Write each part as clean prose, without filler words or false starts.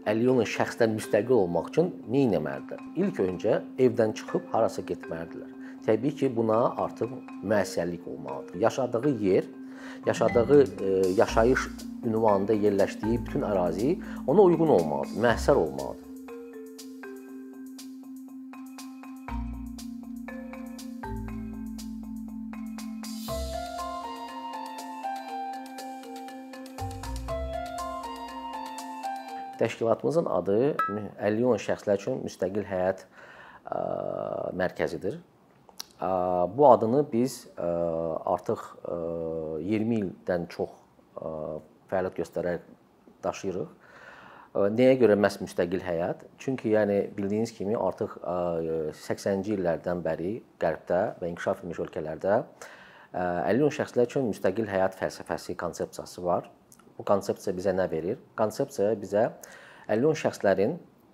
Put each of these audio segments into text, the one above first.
əlilliyi olan şəxslər müstəqil olmaq üçün nə etməlidirlər? İlk öncə evdən çıxıb harasa getməlidirlər. Təbii ki, buna artıq müəssərlik olmalıdır. Yaşadığı yer, yaşadığı yaşayış ünvanında yerləşdiyi bütün ərazi ona uyğun olmalıdır, müəssər olmalıdır. Təşkilatımızın adı əlilliyi olan şəxslər üçün müstəqil həyat mərkəzidir. Bu adını biz artıq 20 ildən çox fəaliyyət göstərərək daşıyırıq. Nəyə görə məhz müstəqil həyat? Çünki yəni bildiyiniz kimi artıq 80-ci illərdən bəri Qərbdə və inkişaf etmiş ölkələrdə əlilliyi olan şəxslər üçün müstəqil həyat fəlsəfəsi, konsepsiyası var. Bu konsepsiya bizə nə verir? Konsepsiya bizə əlilliyi olan şəxslərin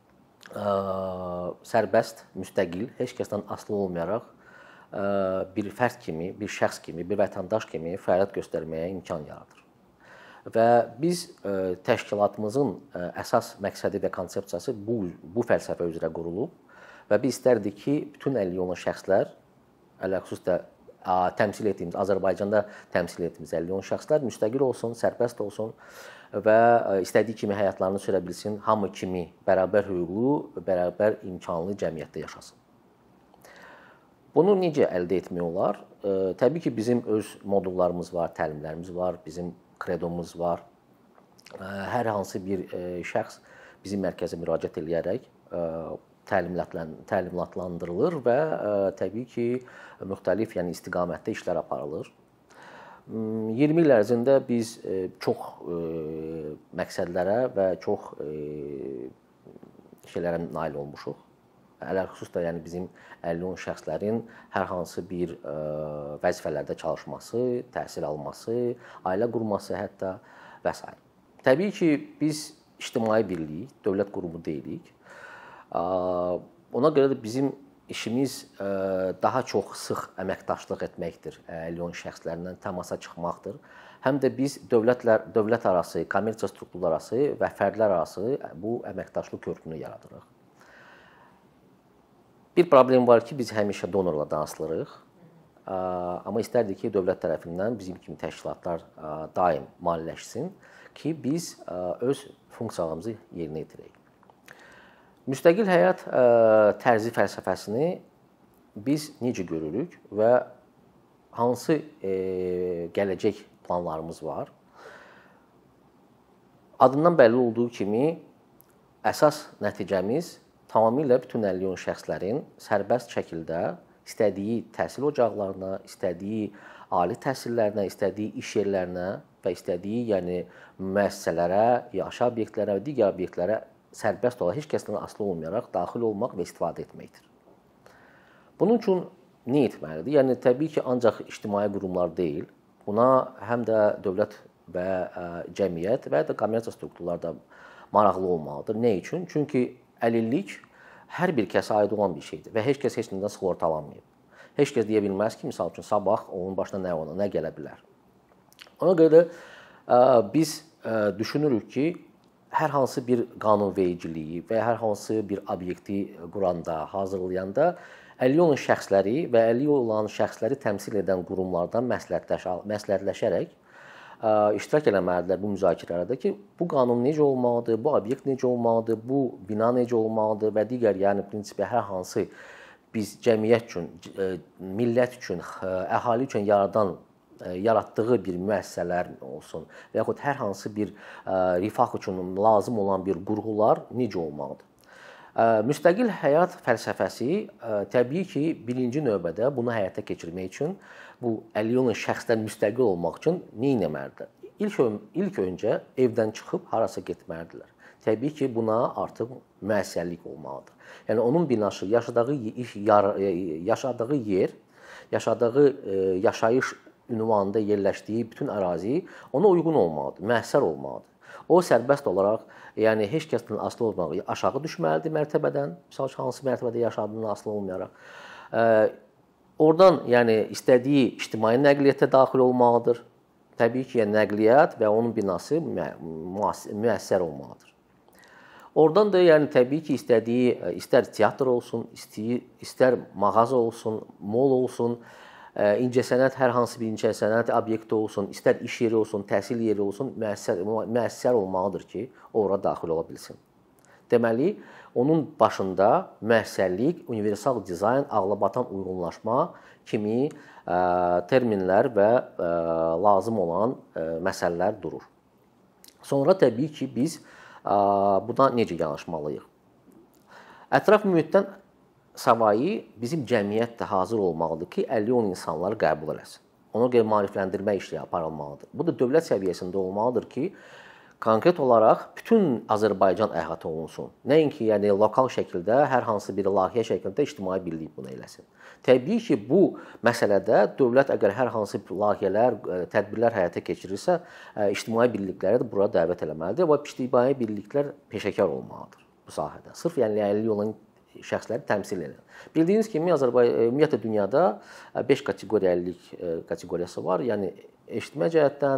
sərbəst, müstəqil, heç kəsdən asılı olmayaraq bir fərd kimi, bir şəxs kimi, bir vətəndaş kimi fəaliyyət göstərməyə imkan yaradır. Və biz təşkilatımızın əsas məqsədi və konsepsiyası bu fəlsəfə üzrə qurulub və biz istərdik ki, bütün əlilliyi olan şəxslər, ələlxüsus da təmsil etdiyimiz, Azərbaycanda təmsil etdiyimiz əlilliyi olan şəxslər müstəqil olsun, sərbəst olsun və istədiyi kimi həyatlarını sürə bilsin, hamı kimi bərabər hüquqlu, bərabər imkanlı cəmiyyətdə yaşasın. Bunu necə əldə etmək olar? Təbii ki, bizim öz modullarımız var, təlimlərimiz var, bizim kredomuz var. Hər hansı bir şəxs bizim mərkəzə müraciət edərək təlimatlandırılır və təbii ki, müxtəlif istiqamətdə işlər aparılır. 20 il ərzində biz çox məqsədlərə və çox şeylərə nail olmuşuq. Ələlxüsus da bizim əlilliyi olan şəxslərin hər hansı bir vəzifələrdə çalışması, təhsil alması, ailə qurması hətta və s. Təbii ki, biz ictimai birlik, dövlət qurumu deyilik. Ona görə də bizim işimiz daha çox sıx əməkdaşlıq etməkdir, əlilliyi olan şəxslərlə təmasa çıxmaqdır. Həm də biz dövlət arası, kommersiya strukturlar arası və fərdlər arası bu əməkdaşlıq köprünü yaradırıq. Bir problem var ki, biz həmişə donorla danışırıq, amma istərdik ki, dövlət tərəfindən bizim kimi təşkilatlar daim maliyyələşsin ki, biz öz funksiyalarımızı yerinə yetirək. Müstəqil həyat tərzi fəlsəfəsini biz necə görürük və hansı gələcək planlarımız var? Adından bəlli olduğu kimi, əsas nəticəmiz tamamilə bütün əlilliyi olan şəxslərin sərbəst şəkildə istədiyi təhsil ocaqlarına, istədiyi ali təhsillərinə, istədiyi iş yerlərinə və istədiyi müəssisələrə, yaşayış obyektlərə və digər obyektlərə sərbəst olaraq, heç kəsdən asılı olmayaraq daxil olmaq və istifadə etməkdir. Bunun üçün nə etməlidir? Yəni, təbii ki, ancaq ictimai qurumlar deyil, buna həm də dövlət və cəmiyyət və ya kommersiya strukturlar da maraqlı olmalıdır. Nə üçün? Çünki əlillik hər bir kəsə aid olan bir şeydir və heç kəs heç nədən sığortalanmayıb. Heç kəs deyə bilməz ki, misal üçün, sabah onun başına nə gələ bilər. Ona görə biz düşünürük ki, hər hansı bir qanunvericiliyi və hər hansı bir obyekti quranda, hazırlayanda əlilliyi olan şəxsləri və əlilliyi olan şəxsləri təmsil edən qurumlardan məsləhətləşərək iştirak eləməlidirlər bu müzakirələrdə ki, bu qanun necə olmalıdır, bu obyekt necə olmalıdır, bu bina necə olmalıdır və digər, prinsipi hər hansı biz cəmiyyət üçün, millət üçün, əhali üçün yaratdığı bir müəssisələr olsun və yaxud hər hansı bir rifah üçün lazım olan bir qurğular necə olmalıdır. Müstəqil həyat fəlsəfəsi təbii ki, birinci növbədə bunu həyata keçirmək üçün bu əlilliyi olan şəxslər müstəqil olmaq üçün nə etməlidirlər? İlk öncə evdən çıxıb harasa getməlidirlər. Təbii ki, buna artıq müəssərlik olmalıdır. Yəni, onun binası, yaşadığı yer, yaşadığı yaşayış ünvanında yerləşdiyi bütün ərazi ona uyğun olmalıdır, müəssər olmalıdır. O, sərbəst olaraq, yəni heç kəsdən asılı olmağı aşağı düşməlidir mərtəbədən, misal ki, hansı mərtəbədə yaşadığından asılı olmayaraq. Oradan, yəni, istədiyi ictimai nəqliyyətə daxil olmalıdır. Təbii ki, nəqliyyat və onun binası müəssər olmalıdır. Oradan da yəni təbii ki, istədiyi istər teatr olsun, istər mağaza olsun, mall olsun, incəsənət hər hansı bir incəsənət obyekti olsun, istər iş yeri olsun, təhsil yeri olsun, müəssər olmalıdır ki, ora daxil ola bilsin. Deməli, onun başında müəssərlik, universal dizayn, ağlabatan uyğunlaşma kimi terminlər və lazım olan məsələlər durur. Sonra təbii ki, biz buna necə yanaşmalıyıq? Ətraf mühitdən savayı bizim cəmiyyət də hazır olmalıdır ki, 50-10 insanları qəbul eləsin. Ona görə maarifləndirmə işləri aparılmalıdır. Bu da dövlət səviyyəsində olmalıdır ki, konkret olaraq bütün Azərbaycan əhatə olunsun. Nəinki yəni lokal şəkildə, hər hansı bir layihə şəklində ictimai birlik bunu eləsin. Təbii ki, bu məsələdə dövlət əgər hər hansı layihələr, tədbirlər həyata keçirirsə, ictimai birlikləri də bura dəvət eləməlidir və ictimai birliklər peşəkar olmalıdır bu sahədə. Sırf yəni əlilliyi olan şəxsləri təmsil edir. Bildiyiniz kimi ümumiyyətlə dünyada 5 kateqoriya əlillik kateqoriyası var. Yəni eşitmə cəhətdən,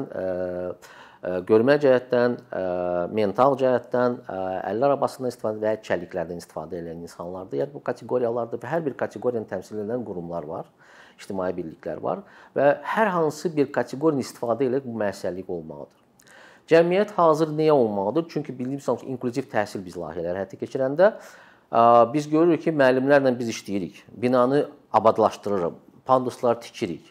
görmə cəhətdən, mental cəhətdən, əllər arabasından istifadə və çəliklərdən istifadə edən insanlardır. Yəni bu kateqoriyalarda və hər bir kateqoriyanı təmsil edən qurumlar var, ictimai birliklər var və hər hansı bir kateqoriyanı istifadə edib bu müəssərlik olmalıdır. Cəmiyyət hazır niyə olmalıdır? Çünki bildiyimiz ki, inklüziv təhsil biz layihələri həyata keçirəndə biz görürük ki, müəllimlərlə biz işləyirik, binanı abadlaşdırırıq, panduslar tikirik,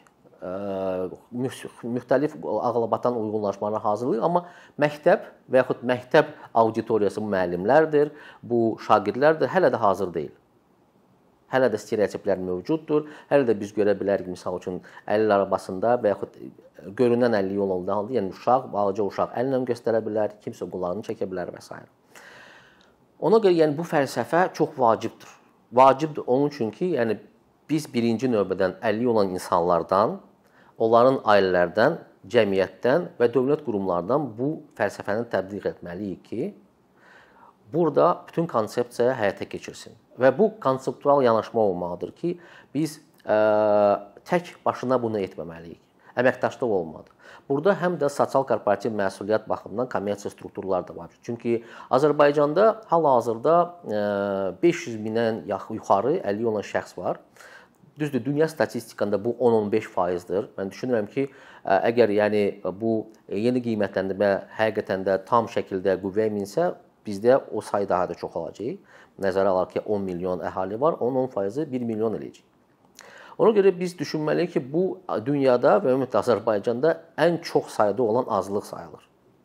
müxtəlif ağlabatan uyğunlaşmalara hazırlayırıq, amma məktəb və yaxud məktəb auditoriyası bu müəllimlərdir, bu şagirdlərdir, hələ də hazır deyil. Hələ də stereotiplər mövcuddur, hələ də biz görə bilərik, misal üçün, əlil arabasında və yaxud görünən əlilliyi olan halda, yəni uşaq, balaca uşaq əllə göstərə bilər, kimsə qulağını çəkə bilər və s. Ona görə yəni bu fəlsəfə çox vacibdir. Vacibdir onun üçün ki, yəni biz birinci növbədən əlilliyi olan insanlardan, onların ailələrdən, cəmiyyətdən və dövlət qurumlarından bu fəlsəfəni tətbiq etməliyik ki, burada bütün konsepsiya həyata keçirsin. Və bu konseptual yanaşma olmalıdır ki, biz tək başına bunu etməməliyik. Əməkdaşlıq olmalıdır. Burada həm də sosial korporativ məsuliyyət baxımından kommersiya strukturlar da var. Çünki Azərbaycanda hal-hazırda 500 mindən yuxarı əlilliyi olan şəxs var. Düzdür, dünya statistikasında bu 10-15%-dir. Mən düşünürəm ki, əgər yəni bu yeni qiymətləndirmə həqiqətən də tam şəkildə qüvvəyə minsə, bizdə o sayı daha da çox olacaq. Nəzərə alaq ki, 10 milyon əhali var, onun 10%-i 1 milyon eləyəcək. Ona görə biz düşünməliyik ki, bu dünyada və ümumiyyətlə Azərbaycanda ən çox sayda olan azlıq sayılır.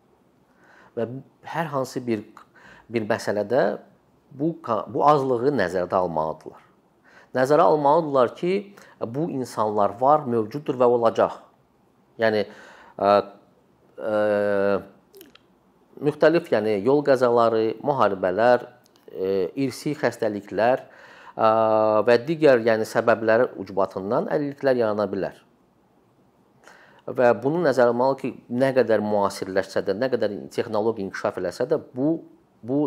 Və hər hansı bir məsələdə bu azlığı nəzərdə almalıdırlar. Nəzərə almalıdırlar ki, bu insanlar var, mövcuddur və olacaq. Yəni müxtəlif yol qəzaları, müharibələr, irsi xəstəliklər və digər səbəbləri ucbatından əlilliklər yarana bilər. Və bunu nəzərə almalı ki, nə qədər müasirləşsə də, nə qədər texnologiya inkişaf eləsə də, bu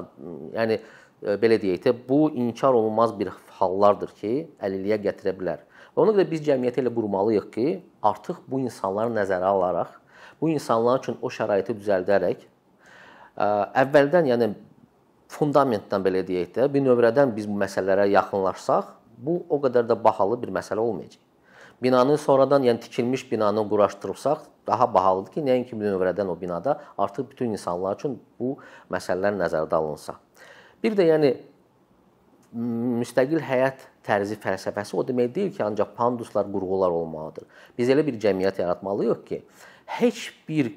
belə deyək də, bu inkar olunmaz bir hallardır ki, əlilliyə gətirə bilər. Və ona görə biz cəmiyyəti elə qurmalıyıq ki, artıq bu insanları nəzərə alaraq, bu insanlar üçün o şəraiti düzəldərək, əvvəldən, yəni fundamentdən belə deyək də, bir növrədən biz bu məsələlərə yaxınlaşsaq, bu o qədər də bahalı bir məsələ olmayacaq. Binanı sonradan, yəni tikilmiş binanı quraşdırırsaq, daha bahalıdır ki, nəinki bir növrədən o binada artıq bütün insanlar üçün bu məsələlər nəzərdə alınsa. Bir də yəni müstəqil həyat tərzi fəlsəfəsi o demək deyil ki, ancaq panduslar, qurğular olmalıdır. Biz elə bir cəmiyyət yaratmalıyıq ki, heç bir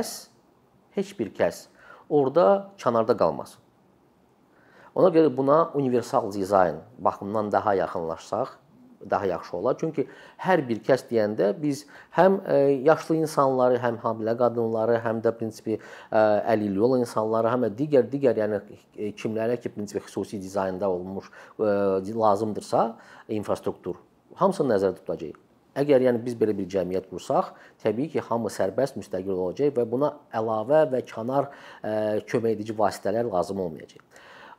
kəs orada kənarda qalmasın. Ona görə buna universal dizayn baxımından daha yaxınlaşsaq, daha yaxşı olar. Çünki hər bir kəs deyəndə biz həm yaşlı insanları, həm hamilə qadınları, həm də prinsipi əlilliyi olan insanları, həm də digər yəni kimlərə ki, prinsipi xüsusi dizaynda olmuş lazımdırsa infrastruktur, hamısını nəzərdə tutacağıq. Əgər yəni biz belə bir cəmiyyət qursaq, təbii ki, hamı sərbəst, müstəqil olacaq və buna əlavə və kənar kömək edici vasitələr lazım olmayacaq.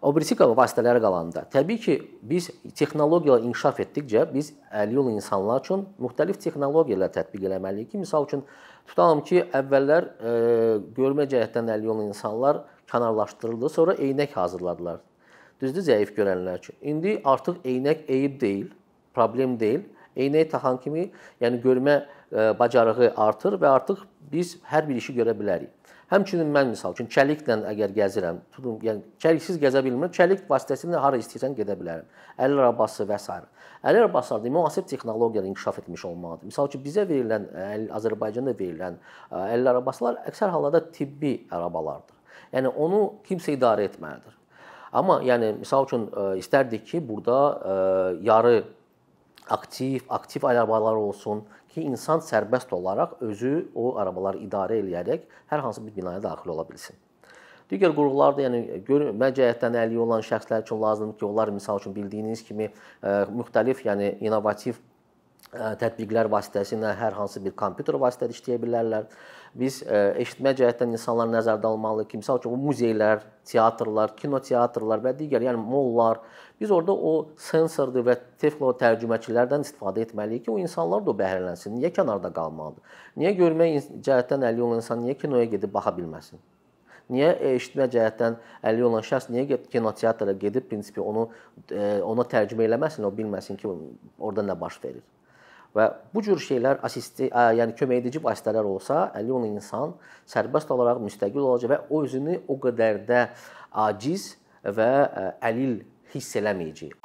O birisi vasitələri qalanda, təbii ki, biz texnologiyalar inkişaf etdikcə biz əliyolu insanlar üçün müxtəlif texnologiyalar tətbiq etməliyik ki, misal üçün tutalım ki, əvvəllər görmə cəhətdən əliyolu insanlar kənarlaşdırıldı, sonra eynək hazırladılar. Düzdür, zəif görənlər üçün. İndi artıq eynək eyib deyil, problem deyil. Eynək taxan kimi, yəni görmə bacarığı artır və artıq biz hər bir işi görə bilərik. Həmçinin mən misal üçün çəliklə əgər gəzirəm, yəni çəliksiz gəzə bilmirəm, çəlik vasitəsilə hara istəyirsən gedə bilərəm. Əl arabası və s. Əl arabasılarda müasir texnologiyalar inkişaf etmiş olmalıdır. Misal üçün bizə verilən, Azərbaycanda verilən əl arabasılar əksər hallarda tibbi arabalardır. Yəni onu kimsə idarə etməlidir. Amma yəni misal üçün istərdik ki, burada yarı aktiv arabalar olsun ki, insan sərbəst olaraq özü o arabaları idarə eləyərək hər hansı bir binaya daxil ola bilsin. Digər qurğularda, yəni görmə cəhətdən əlilliyi olan şəxslər üçün lazımdır ki, onlar misal üçün bildiyiniz kimi müxtəlif, yəni innovativ tətbiqlər vasitəsilə hər hansı bir kompüter vasitədə işləyə bilərlər. Biz eşitmə cəhətdən insanlar nəzərdə almalıyıq ki, misal üçün muzeylər, teatrlar, kinoteatrlar və digər, yəni mollar, biz orada o sensordur və teflo tərcüməçilərdən istifadə etməliyik ki, o insanlar da bəhrələnsin. Niyə kənarda qalmalıdır? Niyə görmə cəhətdən əlilliyi olan insan niyə kinoya gedib baxa bilməsin? Niyə eşitmə cəhətdən əlilliyi olan şəxs niyə kinoteatra gedib prinsipi ona tərcümə eləməsin, o bilməsin ki, orada nə baş verir? Və bu cür şeylər yəni kömək edici vasitələr olsa, əlilliyi olan insan sərbəst olaraq müstəqil olacaq və o özünü o qədər də aciz və əlil hiss eləməyəcək.